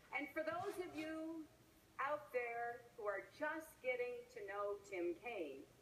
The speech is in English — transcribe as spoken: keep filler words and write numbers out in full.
And for those of you out there who are just getting to know Tim Kaine,